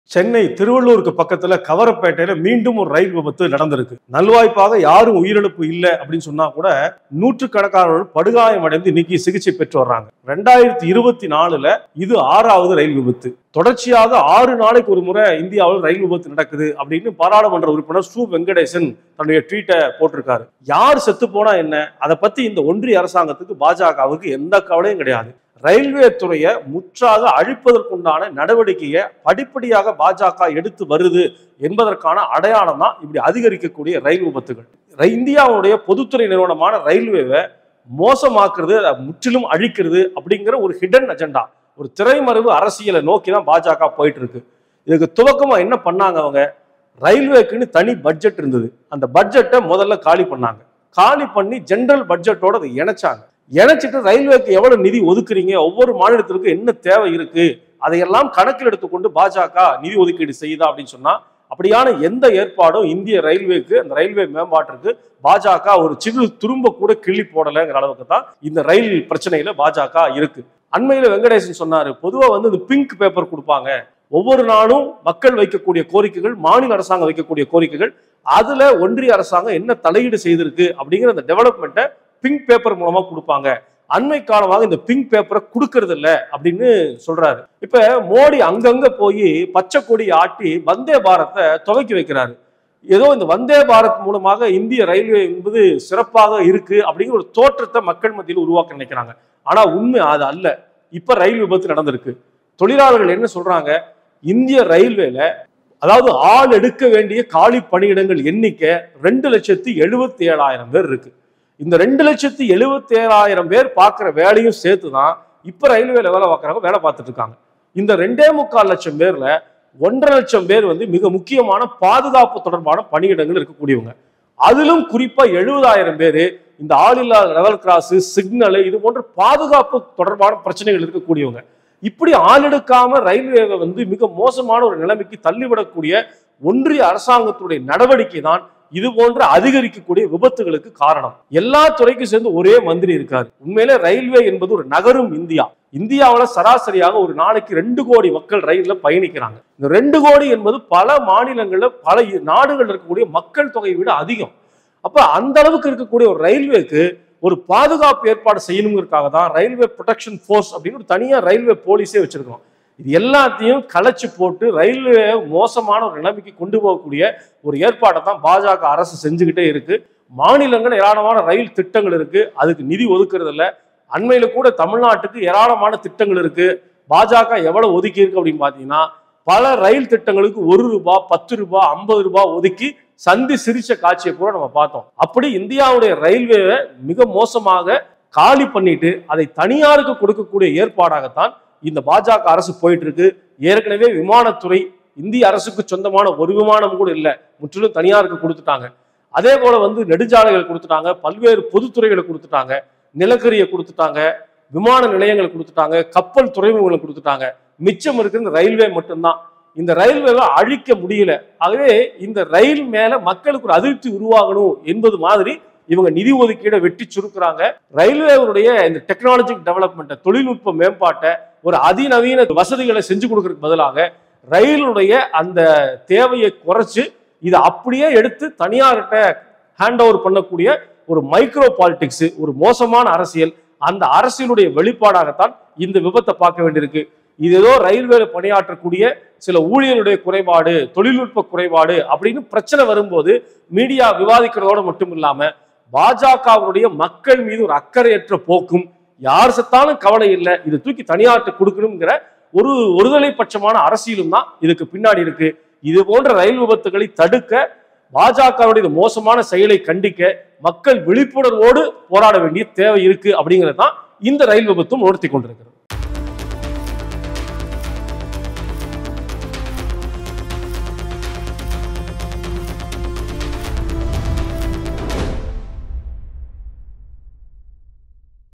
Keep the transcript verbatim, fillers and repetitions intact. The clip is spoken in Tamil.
சென்னை திருவள்ளூருக்கு பக்கத்துல கவரப்பேட்டையில மீண்டும் ஒரு ரயில் விபத்து நடந்திருக்கு. நல்வாய்ப்பாக யாரும் உயிரிழப்பு இல்லை அப்படின்னு சொன்னா கூட நூற்றுக்கணக்கானவர்கள் படுகாயம் அடைந்து இன்னைக்கு சிகிச்சை பெற்று வர்றாங்க. ரெண்டாயிரத்தி இருபத்தி நாலுல இது ஆறாவது ரயில் விபத்து. தொடர்ச்சியாக ஆறு நாளைக்கு ஒரு முறை இந்தியாவில் ரயில் விபத்து நடக்குது அப்படின்னு பாராளுமன்ற உறுப்பினர் சு வெங்கடேசன் தன்னுடைய ட்வீட்டை போட்டிருக்காரு. யார் செத்து போனா என்ன, அதை பத்தி இந்த ஒன்றிய அரசாங்கத்துக்கு பாஜகவுக்கு எந்த கவலையும் கிடையாது. ரயில்வே துறையை முற்றாக அழிப்பதற்குண்டான நடவடிக்கையை படிப்படியாக பாஜக எடுத்து வருது என்பதற்கான அடையாளம் தான் இப்படி அதிகரிக்கக்கூடிய ரயில் விபத்துகள். இந்தியாவுடைய பொதுத்துறை நிறுவனமான ரயில்வேவை மோசமாக்குறது, முற்றிலும் அழிக்கிறது அப்படிங்கிற ஒரு ஹிடன் அஜெண்டா, ஒரு திரைமறைவு அரசியலை நோக்கி தான் பாஜக போயிட்டு இருக்கு. இதுக்கு துவக்கமா என்ன பண்ணாங்க, அவங்க ரயில்வேக்குன்னு தனி பட்ஜெட் இருந்தது. அந்த பட்ஜெட்டை முதல்ல காலி பண்ணாங்க. காலி பண்ணி ஜெனரல் பட்ஜெட்டோட அதை இணைச்சாங்க. இணைச்சிட்டு ரயில்வேக்கு எவ்வளவு நிதி ஒதுக்குறீங்க, ஒவ்வொரு மாநிலத்திற்கும் என்ன தேவை இருக்கு, அதையெல்லாம் கணக்கில் எடுத்துக்கொண்டு பாஜக நிதி ஒதுக்கீடு செய்யுதா அப்படின்னு சொன்னா அப்படியான எந்த ஏற்பாடும் இந்திய ரயில்வேக்கு, அந்த ரயில்வே மேம்பாட்டிற்கு பாஜக ஒரு சிறு துரும்ப கூட கிள்ளி போடலைங்கிற அளவுக்கு தான் இந்த ரயில் பிரச்சனையில பாஜக இருக்கு. அண்மையில வெங்கடேசன் சொன்னாரு, பொதுவா வந்து இந்த பிங்க் பேப்பர் கொடுப்பாங்க, ஒவ்வொரு நாளும் மக்கள் வைக்கக்கூடிய கோரிக்கைகள், மாநில அரசாங்கம் வைக்கக்கூடிய கோரிக்கைகள், அதுல ஒன்றிய அரசாங்கம் என்ன தலையீடு செய்திருக்கு அப்படிங்கிற அந்த டெவலப்மெண்ட்டை பிங்க் பேப்பர் மூலமா கொடுப்பாங்க. அண்மை காலமாக இந்த பிங்க் பேப்பரை கொடுக்கறது இல்லை அப்படின்னு சொல்றாரு. இப்ப மோடி அங்கங்க போய் பச்சை கொடி ஆட்டி வந்தே பாரத்தை துவக்கி வைக்கிறாரு. ஏதோ இந்த வந்தே பாரத் மூலமாக இந்திய ரயில்வே என்பது சிறப்பாக இருக்கு அப்படிங்கிற ஒரு தோற்றத்தை மக்கள் மத்தியில் உருவாக்க நினைக்கிறாங்க. ஆனா உண்மை அது அல்ல. இப்ப ரயில் விபத்து நடந்திருக்கு. தொழிலாளர்கள் என்ன சொல்றாங்க, இந்திய ரயில்வேல அதாவது ஆள் எடுக்க வேண்டிய காலி பணியிடங்கள் எண்ணிக்கை ரெண்டு லட்சத்தி எழுபத்தி ஏழாயிரம் பேர் இருக்கு. இந்த ரெண்டு லட்சத்தி எழுபத்தி ஏழாயிரம் பேர் பார்க்குற வேலையும் சேர்த்துதான் இப்ப ரயில்வேல வேலை பார்க்குறவங்க வேலை பார்த்துட்டு இருக்காங்க. இந்த ரெண்டே முக்கால் லட்சம் பேர்ல ஒன்றரை லட்சம் பேர் வந்து மிக முக்கியமான பாதுகாப்பு தொடர்பான பணியிடங்கள் இருக்கக்கூடியவங்க. அதிலும் குறிப்பா எழுபதாயிரம் பேர் இந்த ஆளில்லா லெவல் கிராஸ், சிக்னல், இது போன்ற பாதுகாப்பு தொடர்பான பிரச்சனைகள் இருக்கக்கூடியவங்க. இப்படி ஆள் எடுக்காம ரயில்வேவை வந்து மிக மோசமான ஒரு நிலைமைக்கு தள்ளிவிடக்கூடிய ஒன்றிய அரசாங்கத்துடைய நடவடிக்கை தான் இது போன்ற அதிகரிக்கக்கூடிய விபத்துகளுக்கு காரணம். எல்லா துறைக்கும் சேர்ந்து ஒரே மந்திரி இருக்காரு. உண்மையிலே ரயில்வே என்பது ஒரு நகரும் இந்தியா. இந்தியாவில சராசரியாக ஒரு நாளைக்கு ரெண்டு கோடி மக்கள் ரயில்ல பயணிக்கிறாங்க. இந்த ரெண்டு கோடி என்பது பல மாநிலங்கள்ல, பல நாடுகள் இருக்கக்கூடிய மக்கள் தொகையை விட அதிகம். அப்ப அந்த அளவுக்கு இருக்கக்கூடிய ஒரு ரயில்வேக்கு ஒரு பாதுகாப்பு ஏற்பாடு செய்யணுங்கிறதுக்காக தான் ரயில்வே ப்ரொடெக்ஷன் ஃபோர்ஸ் அப்படின்னு ஒரு தனியா ரயில்வே போலீஸே வச்சிருக்கோம். இது எல்லாத்தையும் கலைச்சு போட்டு ரயில்வே மோசமான ஒரு நிலைமைக்கு கொண்டு போகக்கூடிய ஒரு ஏற்பாட்டை தான் பாஜக அரசு செஞ்சுக்கிட்டே இருக்கு. மாநிலங்கள் ஏராளமான ரயில் திட்டங்கள் இருக்கு, அதுக்கு நிதி ஒதுக்குறது இல்லை. அண்மையில கூட தமிழ்நாட்டுக்கு ஏராளமான திட்டங்கள் இருக்கு. பாஜக எவ்வளவு ஒதுக்கி இருக்கு அப்படின்னு பாத்தீங்கன்னா, பல ரயில் திட்டங்களுக்கு ஒரு ரூபாய், பத்து ரூபாய், ஐம்பது ரூபாய் ஒதுக்கி சந்தி சிரிச்ச காட்சியை கூட நம்ம பார்த்தோம். அப்படி இந்தியாவுடைய ரயில்வேவை மிக மோசமாக காலி பண்ணிட்டு அதை தனியாருக்கு கொடுக்கக்கூடிய ஏற்பாடாகத்தான் இந்த பாஜக அரசு போயிட்டு இருக்கு. ஏற்கனவே விமானத்துறை இந்திய அரசுக்கு சொந்தமான ஒரு விமானம் கூட இல்லை, முற்றிலும் தனியாருக்கு கொடுத்துட்டாங்க. அதே போல வந்து நெடுஞ்சாலைகள் கொடுத்துட்டாங்க, பல்வேறு பொதுத்துறைகளை கொடுத்துட்டாங்க, நிலக்கரியை கொடுத்துட்டாங்க, விமான நிலையங்களை கொடுத்துட்டாங்க, கப்பல் துறைமுகங்களை கொடுத்துட்டாங்க. மிச்சம் இருக்கு இந்த ரயில்வே மட்டும்தான். இந்த ரயில்வேவை அழிக்க முடியல. ஆகவே இந்த ரயில் மேல மக்களுக்கு ஒரு அதிருப்தி உருவாகணும் என்பது மாதிரி இவங்க நிதி ஒதுக்கீடை வெட்டி சுருக்குறாங்க. ரயில்வேவுடைய இந்த டெக்னாலஜிக் டெவலப்மெண்ட், தொழில்நுட்ப மேம்பாட்டை, ஒரு அதிநவீன வசதிகளை செஞ்சு கொடுக்கறதுக்கு பதிலாக ரயிலுடைய அந்த தேவையை குறைச்சு இதை அப்படியே எடுத்து தனியார்கிட்ட ஹேண்ட் ஓவர் பண்ணக்கூடிய ஒரு மைக்ரோ பாலிடிக்ஸ், ஒரு மோசமான அரசியல், அந்த அரசியலுடைய வெளிப்பாடாகத்தான் இந்த விபத்தை பார்க்க வேண்டியிருக்கு. இது ஏதோ ரயில்வேல பணியாற்றக்கூடிய சில ஊழியருடைய குறைபாடு, தொழில்நுட்ப குறைபாடு அப்படின்னு பிரச்சனை வரும்போது மீடியா விவாதிக்கிறதோட மட்டும் இல்லாம பாஜகவுடைய மக்கள் மீது ஒரு அக்கறையற்ற போக்கும், யார் செத்தாலும் கவலை இல்லை, இது தூக்கி தனியார்ட்ட கொடுக்கணுங்கிற ஒரு ஒருதலை பட்சமான அரசியலும் தான் இதுக்கு பின்னாடி இருக்கு. இது போன்ற ரயில் விபத்துகளை தடுக்க, பாஜகவுடைய மோசமான செயலை கண்டிக்க மக்கள் விழிப்புணர்வோடு போராட வேண்டிய தேவை இருக்கு அப்படிங்கிறது தான் இந்த ரயில் விபத்தும் உணர்த்தி கொண்டிருக்கிறது.